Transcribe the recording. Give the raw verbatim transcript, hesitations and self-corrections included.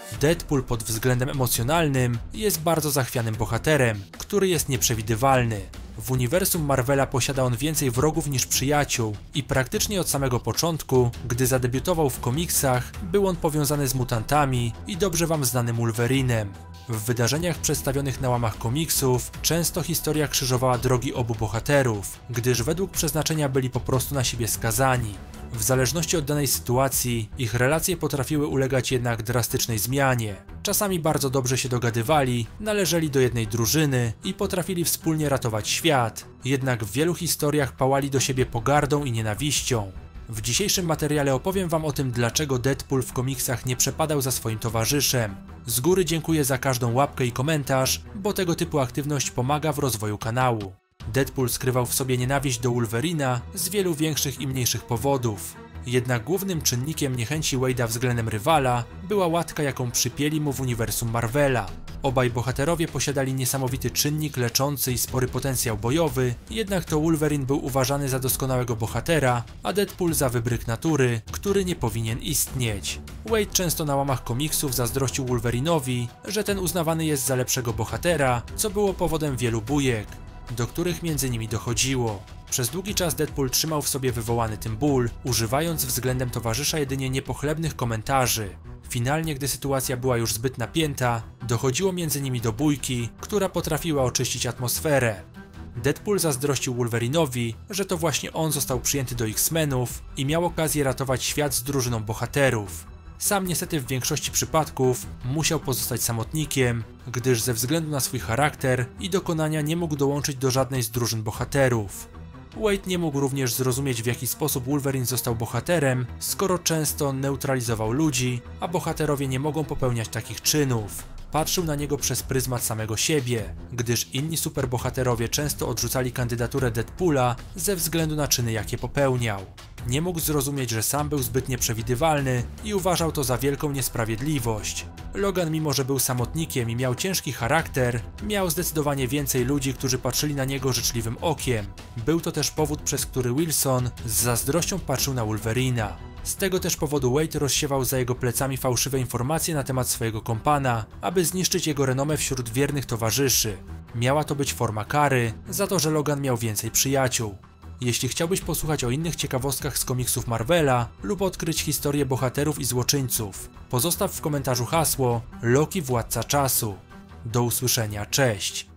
Deadpool pod względem emocjonalnym jest bardzo zachwianym bohaterem, który jest nieprzewidywalny. W uniwersum Marvela posiada on więcej wrogów niż przyjaciół i praktycznie od samego początku, gdy zadebiutował w komiksach, był on powiązany z mutantami i dobrze wam znanym Wolverinem. W wydarzeniach przedstawionych na łamach komiksów często historia krzyżowała drogi obu bohaterów, gdyż według przeznaczenia byli po prostu na siebie skazani. W zależności od danej sytuacji, ich relacje potrafiły ulegać jednak drastycznej zmianie. Czasami bardzo dobrze się dogadywali, należeli do jednej drużyny i potrafili wspólnie ratować świat, jednak w wielu historiach pałali do siebie pogardą i nienawiścią. W dzisiejszym materiale opowiem wam o tym, dlaczego Deadpool w komiksach nie przepadał za swoim towarzyszem. Z góry dziękuję za każdą łapkę i komentarz, bo tego typu aktywność pomaga w rozwoju kanału. Deadpool skrywał w sobie nienawiść do Wolverina z wielu większych i mniejszych powodów. Jednak głównym czynnikiem niechęci Wade'a względem rywala była łatka, jaką przypieli mu w uniwersum Marvela. Obaj bohaterowie posiadali niesamowity czynnik leczący i spory potencjał bojowy, jednak to Wolverine był uważany za doskonałego bohatera, a Deadpool za wybryk natury, który nie powinien istnieć. Wade często na łamach komiksów zazdrościł Wolverinowi, że ten uznawany jest za lepszego bohatera, co było powodem wielu bujek, do których między nimi dochodziło. Przez długi czas Deadpool trzymał w sobie wywołany tym ból, używając względem towarzysza jedynie niepochlebnych komentarzy. Finalnie, gdy sytuacja była już zbyt napięta, dochodziło między nimi do bójki, która potrafiła oczyścić atmosferę. Deadpool zazdrościł Wolverinowi, że to właśnie on został przyjęty do X-Menów i miał okazję ratować świat z drużyną bohaterów. Sam niestety w większości przypadków musiał pozostać samotnikiem, gdyż ze względu na swój charakter i dokonania nie mógł dołączyć do żadnej z drużyn bohaterów. Wade nie mógł również zrozumieć, w jaki sposób Wolverine został bohaterem, skoro często neutralizował ludzi, a bohaterowie nie mogą popełniać takich czynów. Patrzył na niego przez pryzmat samego siebie, gdyż inni superbohaterowie często odrzucali kandydaturę Deadpoola ze względu na czyny, jakie popełniał. Nie mógł zrozumieć, że sam był zbyt nieprzewidywalny i uważał to za wielką niesprawiedliwość. Logan, mimo że był samotnikiem i miał ciężki charakter, miał zdecydowanie więcej ludzi, którzy patrzyli na niego życzliwym okiem. Był to też powód, przez który Wilson z zazdrością patrzył na Wolverina. Z tego też powodu Wade rozsiewał za jego plecami fałszywe informacje na temat swojego kompana, aby zniszczyć jego renomę wśród wiernych towarzyszy. Miała to być forma kary za to, że Logan miał więcej przyjaciół. Jeśli chciałbyś posłuchać o innych ciekawostkach z komiksów Marvela lub odkryć historię bohaterów i złoczyńców, pozostaw w komentarzu hasło Loki Władca Czasu. Do usłyszenia, cześć!